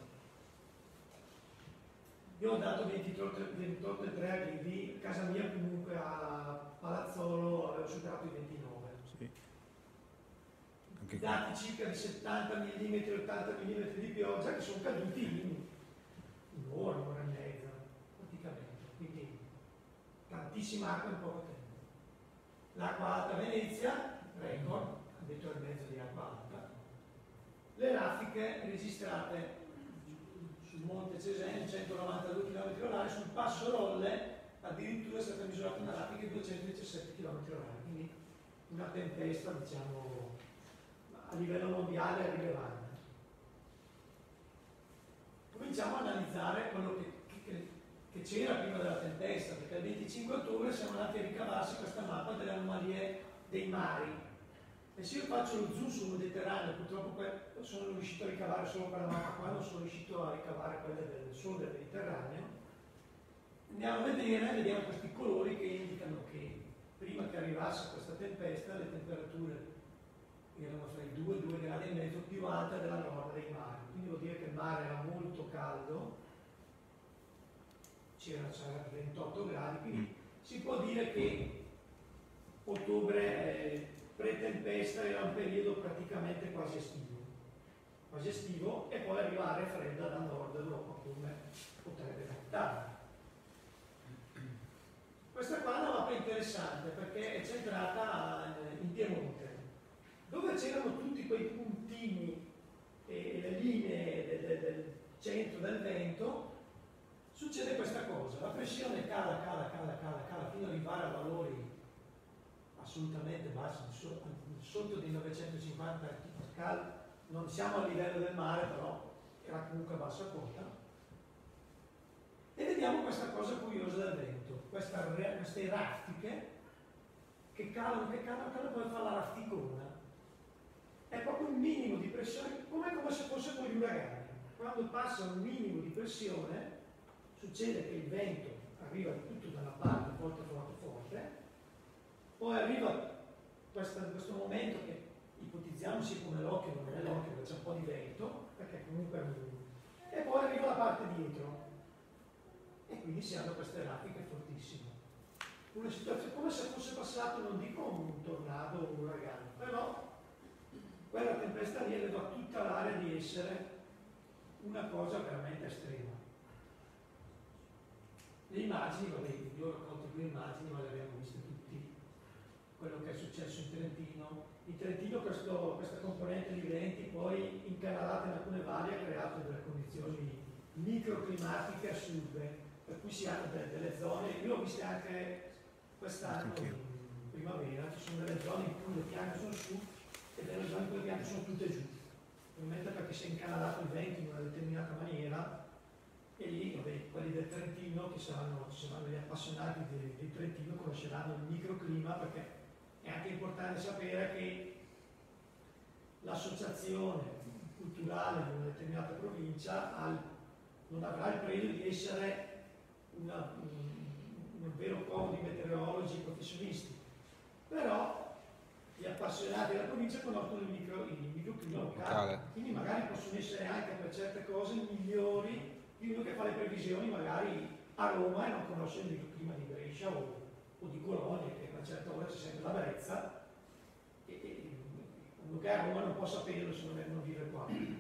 Io ho dato 28,3 arrivi, casa mia comunque a Palazzolo avevo superato i 29. Sì. Anche dati circa di 70 mm, 80 mm di pioggia che sono caduti in un'ora e mezza praticamente, quindi tantissima acqua in poco tempo. L'acqua alta a Venezia, record, addirittura il mezzo di acqua alta. Le raffiche registrate sul Monte Cesena 192 km/h, sul Passo Rolle addirittura è stata misurata una raffica di 217 km/h, quindi una tempesta diciamo a livello mondiale rilevante. Cominciamo a analizzare quello che c'era prima della tempesta, perché il 25 ottobre siamo andati a ricavarsi questa mappa delle anomalie dei mari. E se io faccio lo zoom sul Mediterraneo, purtroppo sono riuscito a ricavare solo quella mappa qua, non sono riuscito a ricavare quelle solo del Mediterraneo, Andiamo a vedere, vediamo questi colori che indicano che prima che arrivasse questa tempesta le temperature erano fra i 2 e 2 gradi e mezzo più alte della norma dei mari, quindi vuol dire che il mare era molto caldo, c'era 28 gradi, quindi si può dire che ottobre pre-tempesta era un periodo praticamente quasi estivo, e poi arriva area fredda da nord Europa come potrebbe capitare. Questa qua è una mappa interessante perché è centrata in Piemonte, dove c'erano tutti quei puntini e le linee del centro del vento. Succede questa cosa, la pressione cala fino ad arrivare a valori assolutamente bassi, sotto di 950 kPa. Non siamo a livello del mare, però era comunque a bassa quota. E vediamo questa cosa curiosa del vento, queste raffiche che calano, poi fa la rafficona. È proprio un minimo di pressione, come se fossero gli uragani. Quando passa un minimo di pressione, succede che il vento arriva tutto da una parte forte, poi arriva questo momento che ipotizziamo sia come l'occhio, non è l'occhio, perché c'è un po' di vento, perché comunque e poi arriva la parte dietro, e quindi si hanno queste raffiche fortissime. Una situazione come se fosse passato, non dico un tornado o un uragano, però quella tempesta lì aveva tutta l'area di essere una cosa veramente estrema. Le immagini, vabbè, io ho raccolto 2 immagini, ma le abbiamo viste tutti, quello che è successo in Trentino. In Trentino questa componente di venti poi incanalata in alcune valli ha creato delle condizioni microclimatiche assurde, per cui si hanno delle zone, io ho viste anche quest'anno in primavera, ci sono delle zone in cui le piante sono su e delle zone in cui le piante sono tutte giù, ovviamente perché si è incanalato il vento in una determinata maniera. E lì, vabbè, quelli del Trentino, che saranno gli appassionati del Trentino, conosceranno il microclima, perché è anche importante sapere che l'associazione culturale di una determinata provincia non avrà il pregio di essere un vero corpo di meteorologi professionisti, però gli appassionati della provincia conoscono il microclima locale, quindi magari possono essere anche per certe cose migliori di uno che fa le previsioni magari a Roma e non conosce il microclima di Brescia o di Colonia, che a una certa ora c'è sempre la brezza, e uno che a Roma non può saperlo se non vive qua. In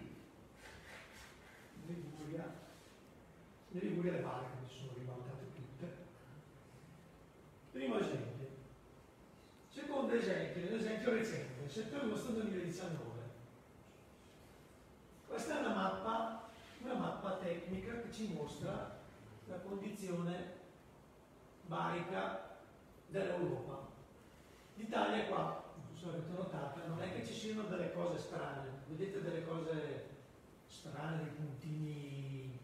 Liguria le barche mi sono ribaltate tutte. Primo esempio. Secondo esempio, un esempio recente, 7 agosto 2019. Questa è una mappa tecnica che ci mostra la condizione barica dell'Europa. L'Italia qua, non so se avete notato, non è che ci siano delle cose strane, vedete delle cose strane, dei puntini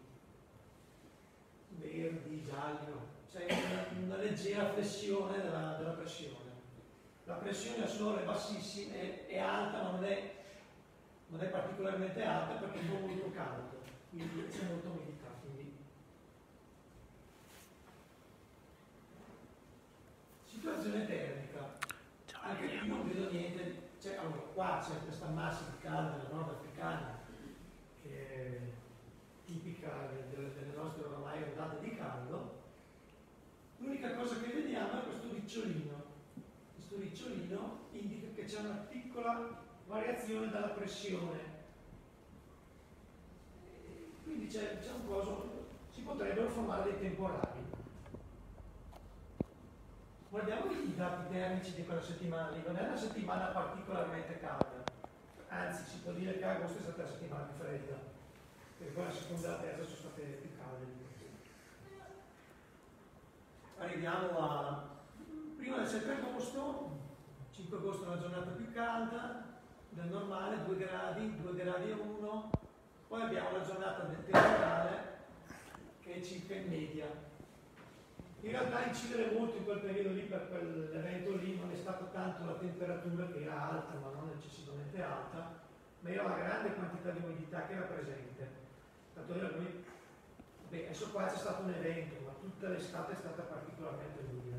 verdi, gialli, no. C'è una leggera flessione della pressione. La pressione al suolo è bassissima, è alta, ma non è particolarmente alta perché è molto caldo, quindi c'è molta umidità. Situazione termica, anche qui non vedo niente, allora, qua c'è questa massa di caldo della nord africana che è tipica delle nostre oramai ondate di caldo. L'unica cosa che vediamo è questo ricciolino. Questo ricciolino indica che c'è una piccola variazione della pressione, quindi c'è un coso, si potrebbero formare dei temporali. Guardiamo i dati termici di quella settimana lì, non è una settimana particolarmente calda, anzi si può dire che agosto è stata la settimana più fredda, perché poi la seconda e la terza sono state più calde. Arriviamo prima del 7 agosto, 5 agosto è una giornata più calda del normale, 2 gradi e 1, poi abbiamo la giornata del temporale che è circa in media. In realtà incidere molto in quel periodo lì, per quell'evento lì, non è stata tanto la temperatura che era alta, ma non eccessivamente alta, ma era la grande quantità di umidità che era presente. Tanto era noi Beh, adesso qua c'è stato un evento, ma tutta l'estate è stata particolarmente umida.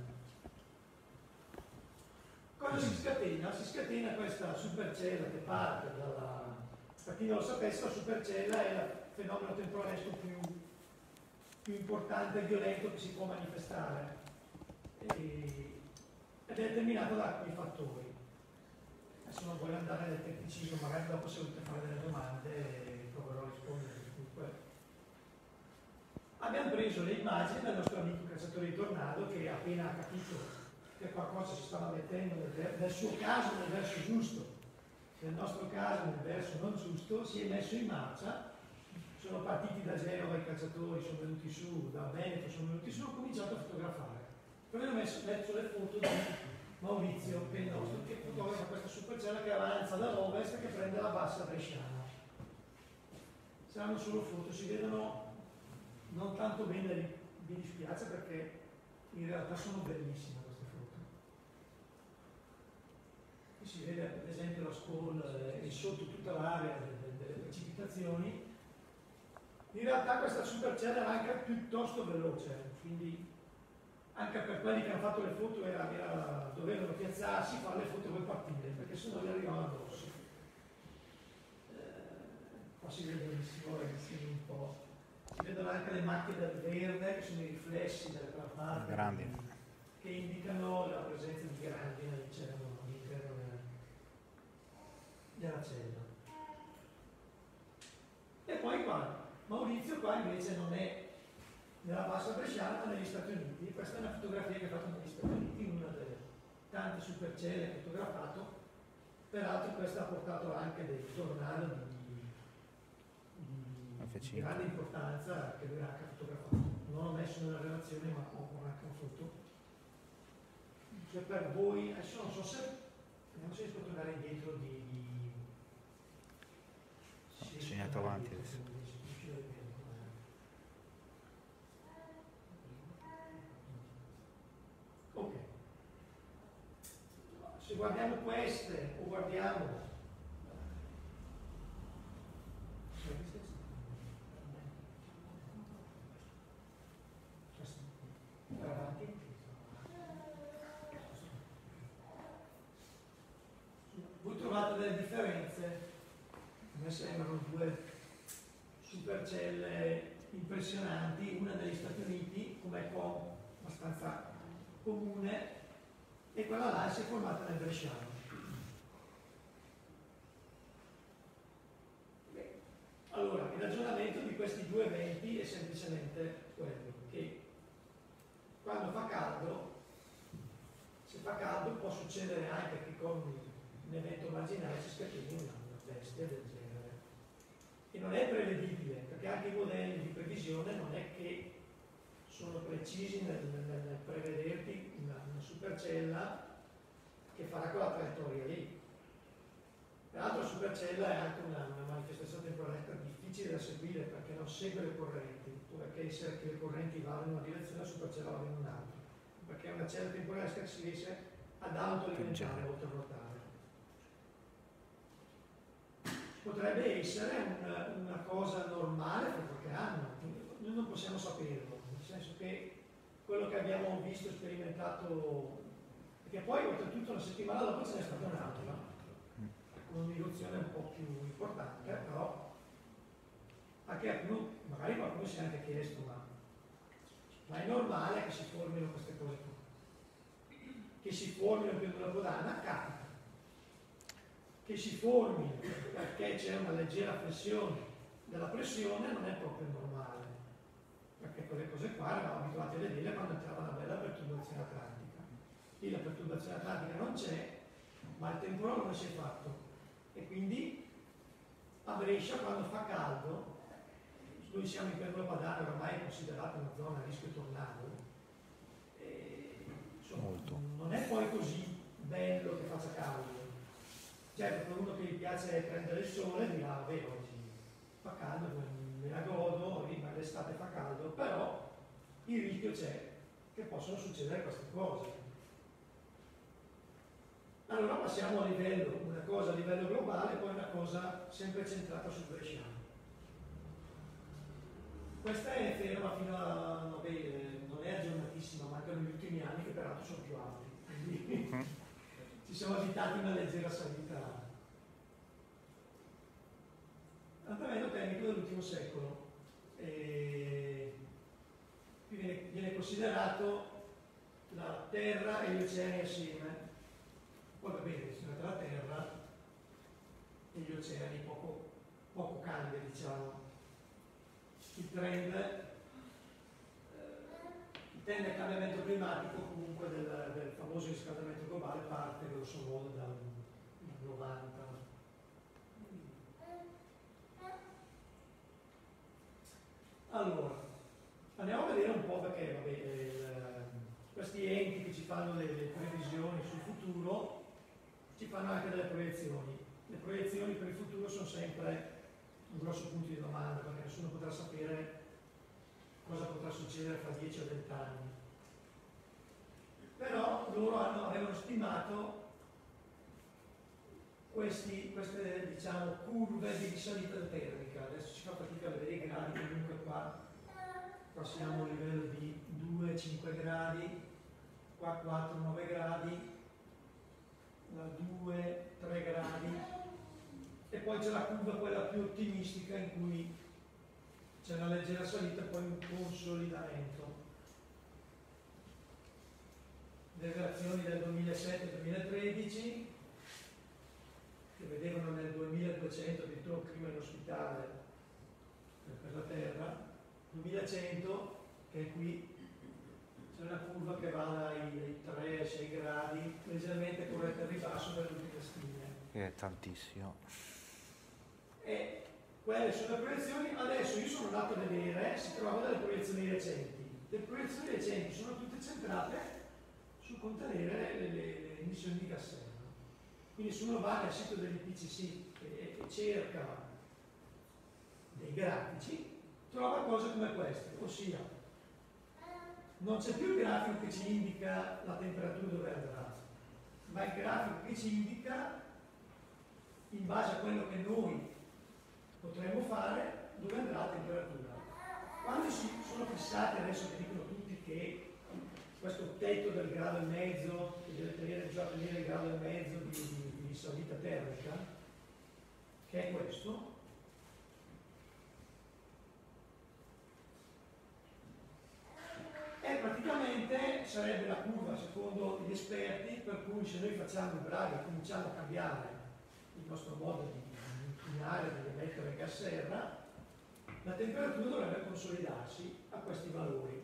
Cosa si scatena? Si scatena questa supercella che parte dalla... Per chi non lo sapesse, la supercella è il fenomeno temporalesco più importante e violento che si può manifestare ed è determinato da alcuni fattori. Adesso non voglio andare nel tecnicismo, magari dopo se volete fare delle domande proverò a rispondere. Comunque. Abbiamo preso le immagini del nostro amico cacciatore di tornado che appena ha capito che qualcosa si stava mettendo nel suo caso nel verso giusto, nel nostro caso nel verso non giusto, si è messo in marcia. Sono partiti da Genova i cacciatori, sono venuti su, da Veneto sono venuti su, ho cominciato a fotografare. Poi ho messo le foto di Maurizio, che è il nostro, che fotografa questa supercella che avanza dall'ovest e che prende la bassa bresciana. Saranno solo foto, si vedono non tanto bene, mi dispiace perché in realtà sono bellissime queste foto. Qui si vede ad esempio la scuola e sotto tutta l'area delle precipitazioni. In realtà questa supercella era anche piuttosto veloce, quindi anche per quelli che hanno fatto le foto dovevano piazzarsi, fare le foto per partire, perché se no gli arrivavano addosso. Qua si vede benissimo, un po'. Si vedono anche le macchie del verde, che sono i riflessi delle parte che indicano la presenza di grandine all'interno della cella. E poi qua, Maurizio qua invece non è nella bassa bresciana ma negli Stati Uniti. Questa è una fotografia che ha fatto negli Stati Uniti, una delle tante supercelle che ha fotografato. Peraltro questa ha portato anche dei tornado di grande importanza che lui ha anche fotografato. Non l'ho messo nella relazione ma ho anche una foto. Cioè per voi, adesso non so se riesco a tornare indietro segnato avanti adesso. Ok, se guardiamo queste o guardiamo voi trovate delle differenze? A me sembrano due supercelle impressionanti, una negli Stati Uniti come abbastanza comune e quella là si è formata nel bresciano. Allora, il ragionamento di questi due eventi è semplicemente quello che quando fa caldo, se fa caldo può succedere anche che con un evento marginale si scateni una bestia del genere. E non è prevedibile, perché anche i modelli di previsione non è che sono precisi nel prevederti una supercella che farà quella traiettoria lì. Peraltro la supercella è anche una manifestazione temporalesca difficile da seguire perché non segue le correnti, perché essere che le correnti vanno in una direzione, la supercella va in un'altra, perché è una cella temporalesca che si riesce ad autoalimentare oltre a ruotare. Potrebbe essere una cosa normale per qualche anno, noi non possiamo saperlo, nel senso che quello che abbiamo visto e sperimentato, perché poi oltretutto una settimana dopo ce n'è stata un'altra, con un'eruzione un po' più importante, però anche magari qualcuno si è anche chiesto, ma è normale che si formino queste cose qua? Che si formino più di una podana? Capita. Che si formino perché c'è una leggera flessione della pressione non è proprio normale, perché quelle cose qua eravamo abituati a vederle quando entrava una bella perturbazione atlantica. Lì la perturbazione atlantica non c'è, ma il temporale non si è fatto. E quindi a Brescia quando fa caldo, noi siamo in pianura padana, ormai è considerata una zona a rischio tornado, non è poi così bello che faccia caldo. Certo, per uno che gli piace prendere il sole dirà, vabbè, oggi fa caldo, me la godo, ma l'estate fa caldo, però il rischio c'è che possono succedere queste cose. Allora passiamo a livello, una cosa a livello globale, poi una cosa sempre centrata sul bresciano. Questa è ferma fino a, vabbè, non è aggiornatissima, mancano gli ultimi anni che peraltro sono più alti, quindi ci siamo abituati a una leggera salita. Andamento tecnico dell'ultimo secolo. Qui viene considerato la Terra e gli oceani assieme. Poi va bene, si tratta la Terra e gli oceani poco cambia, diciamo. Il trend al cambiamento climatico comunque del famoso riscaldamento globale parte grosso modo dal 90. Allora, andiamo a vedere un po' perché vabbè, questi enti che ci fanno le previsioni sul futuro ci fanno anche delle proiezioni. Le proiezioni per il futuro sono sempre un grosso punto di domanda perché nessuno potrà sapere cosa potrà succedere fra 10 o 20 anni. Però loro avevano stimato queste diciamo, curve di salita termica. Adesso ci fa fatica a vedere i gradi, comunque qua siamo a livello di 2-5 gradi, qua 4-9 gradi, 2-3 gradi, e poi c'è la curva quella più ottimistica in cui c'è una leggera salita e poi un consolidamento. Le relazioni del 2007-2013 che vedevano nel 2200 addirittura un clima inospitale per la Terra, 2100 che è qui c'è una curva che va dai 3 ai 6 gradi, leggermente corretta al ribasso per l'ultima stime. È tantissimo. E quelle sono le proiezioni. Adesso io sono andato a vedere, si trovano delle proiezioni recenti. Le proiezioni recenti sono tutte centrate sul contenere le emissioni di gas serra. Quindi se uno va nel sito dell'IPCC e cerca dei grafici, trova cose come queste, ossia non c'è più il grafico che ci indica la temperatura dove andrà, ma il grafico che ci indica, in base a quello che noi potremmo fare, dove andrà la temperatura. Quando si sono fissati, adesso che dicono tutti che questo tetto del grado e mezzo, che deve tenere già il grado e mezzo di salita termica, che è questo, e praticamente sarebbe la curva, secondo gli esperti, per cui se noi facciamo i bravi e cominciamo a cambiare il nostro modo di inquinare, di emettere gas serra, la temperatura dovrebbe consolidarsi a questi valori.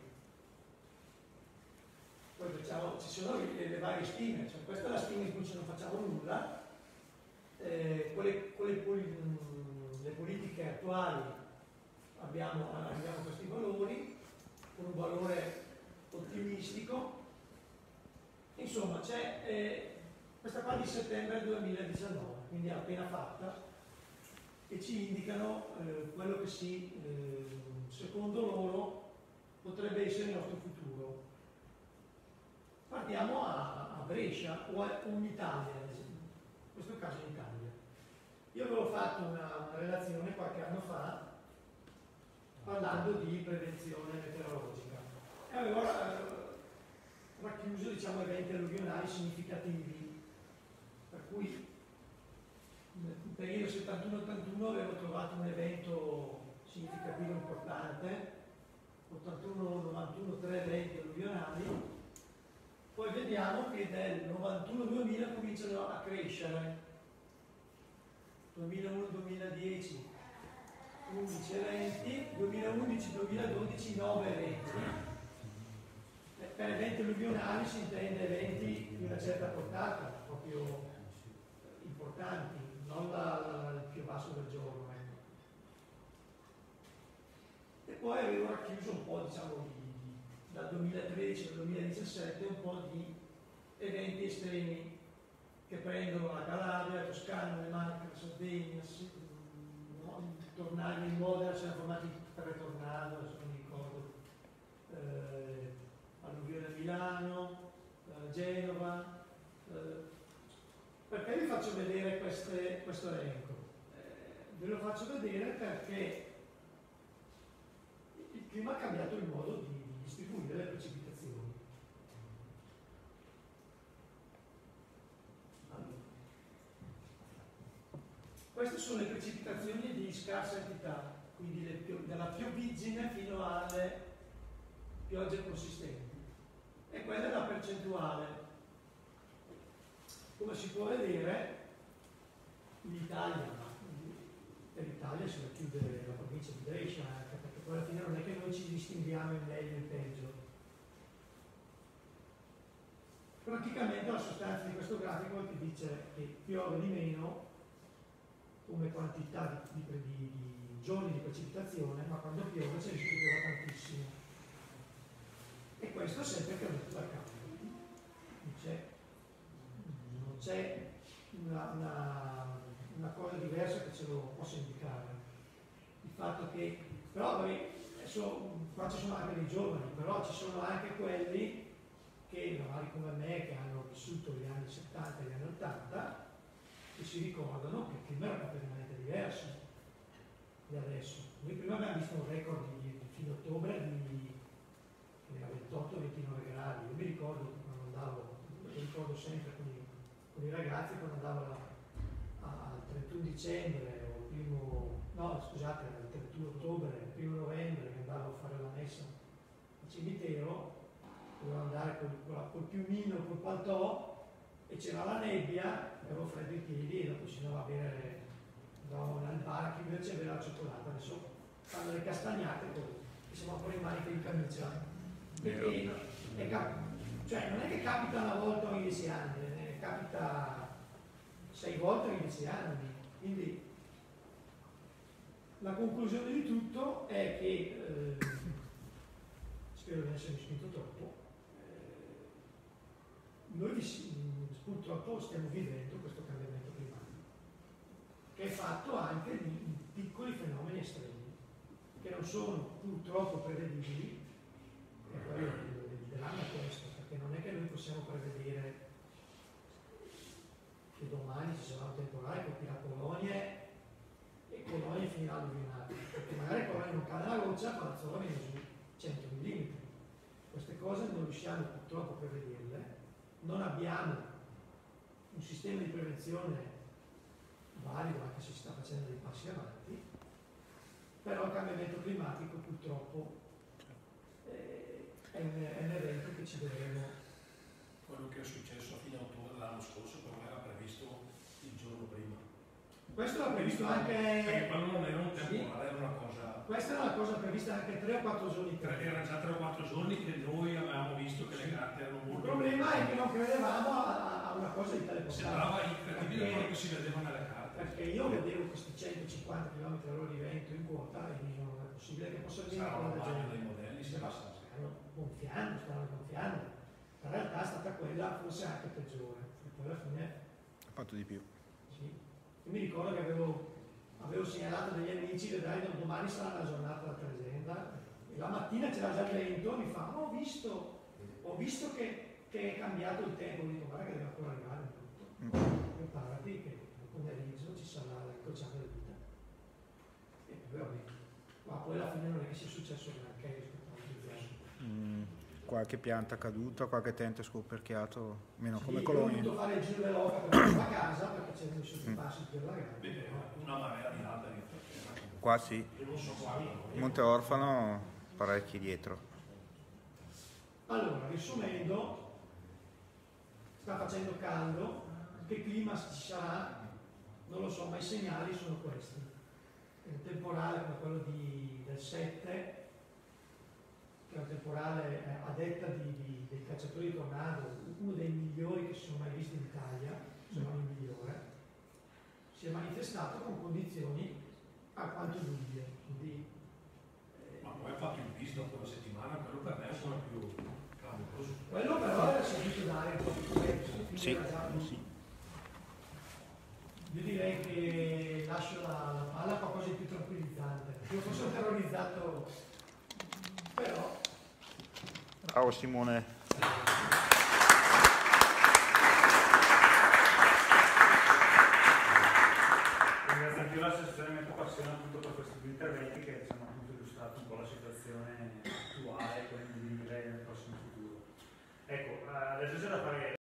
Poi facciamo, ci sono le varie stime, cioè questa è la stima in cui non facciamo nulla, le politiche attuali abbiamo questi valori, con un valore ottimistico. Insomma c'è questa qua di settembre 2019, quindi è appena fatta, e ci indicano quello che secondo loro potrebbe essere il nostro futuro. Partiamo a Brescia o in Italia, in questo caso in Italia. Io avevo fatto una relazione qualche anno fa parlando di prevenzione meteorologica e avevo racchiuso diciamo, eventi alluvionali significativi, per cui nel periodo 71-81 avevo trovato un evento significativo importante, 81-91 3 eventi alluvionali. Poi vediamo che nel 91-2000 cominciano a crescere, 2001-2010 11 eventi, 2011-2012 9 eventi. Per eventi alluvionali si intende eventi di una certa portata, proprio importanti, non il più basso del giorno. E poi avevo racchiuso un po', diciamo, dal 2013 al 2017 un po' di eventi estremi che prendono la Calabria, la Toscana, le Marche, la Sardegna, tornare in Modena, si sono formati 3 tornado, adesso non mi ricordo, alluvione a Milano, Genova. Perché vi faccio vedere questo elenco? Ve lo faccio vedere perché clima ha cambiato il modo di distribuire le precipitazioni. Allora, queste sono le precipitazioni di scarsa entità, quindi dalla pioviggine fino alle piogge consistenti. E quella è la percentuale. Come si può vedere, in Italia, per l'Italia si racchiude la provincia di Brescia, perché poi alla fine non è che noi ci distinguiamo in meglio e in peggio. Praticamente la sostanza di questo grafico ti dice che piove di meno come quantità di giorni di precipitazione, ma quando piove c'è il rischio che piova tantissimo. E questo è sempre caduto dal campo. Non c'è una cosa diversa che ce lo possa indicare. Il fatto che, però adesso qua ci sono anche dei giovani, però ci sono anche quelli che, magari come me, che hanno vissuto gli anni 70 e gli anni 80, che si ricordano che il clima era completamente diverso di adesso. Noi prima abbiamo visto un record di fine ottobre che era 28-29 gradi. Io mi ricordo quando andavo, lo ricordo sempre con i ragazzi, quando andavo al 31 dicembre o al 31 ottobre, il 1 novembre, che andavo a fare la messa al cimitero, dovevo andare col piumino, col paltò, e c'era la nebbia, avevo freddo i piedi e dopo si andava a bere, andavamo al bar, chi invece aveva la cioccolata. Adesso fanno le castagnate e siamo ancora in maniche di camicia. Perché cioè, non è che capita una volta ogni 10 anni, capita 6 volte ogni 10 anni. Quindi la conclusione di tutto è che, spero di non essermi spinto troppo, noi purtroppo stiamo vivendo questo cambiamento climatico, che è fatto anche di piccoli fenomeni estremi, che non sono purtroppo prevedibili, e quello dell'anno è questo, perché non è che noi possiamo prevedere che domani ci sarà un temporale che colpirà colonie e colonie finiranno alluvionate, perché magari colonie non cade la goccia, ma la zona viene su 100 mm. Queste cose non riusciamo purtroppo a prevederle, non abbiamo un sistema di prevenzione valido, anche se si sta facendo dei passi avanti, però il cambiamento climatico purtroppo è un evento che ci vedremo. Quello che è successo a fine ottobre l'anno scorso però era previsto il giorno prima. Questo era previsto anche... Perché quello non era un temporale, era una cosa... Questa era una cosa prevista anche 3 o 4 giorni prima. Erano già 3 o 4 giorni che noi avevamo visto che le carte erano molto... Il problema è che non credevamo a una cosa di tale portata. Sembrava incredibile quello che si vedeva nelle carte. Perché io vedevo questi 150 km/h di vento in quota e mi dicevo non è possibile che possa venire una cosa del genere. Dei modelli, stavano gonfiando. La realtà è stata quella, forse anche peggiore. E poi alla fine... Ha fatto di più. Sì. Io mi ricordo che avevo segnalato degli amici, vedrai domani sarà una giornata tremenda, e la mattina c'era già il vento e mi fa, ho visto che è cambiato il tempo, mi dico guarda che deve ancora arrivare il tutto, preparati che nel pomeriggio ci sarà l'incrociata del vita. E poi vabbè, ma poi alla fine non è che sia successo granché rispetto a altri giorni. Qualche pianta caduta, qualche tente scoperchiato, meno come Ho colonie. dovuto fare il giro dell'oca per andare a casa perché c'erano i sottopassi per la gara. Una marea di alberi. Qua sì, Io non so quanto. Monte Orfano parecchi dietro. Allora, riassumendo, sta facendo caldo, che clima ci sarà? Non lo so, ma i segnali sono questi. Un temporale come quello del 7, che è un temporale a detta dei cacciatori di tornado, uno dei migliori che si sono mai visti in Italia, se non il migliore, si è manifestato con condizioni alquanto dubbie. Quindi, Ma poi ha fatto il bis dopo una settimana, quello per me è ancora più clamoroso. quello però era servito dare un po' di freddo. Sì. Io direi che lascio la palla a qualcosa di più tranquillizzante. Io fossi terrorizzato, però... Bravo Simone.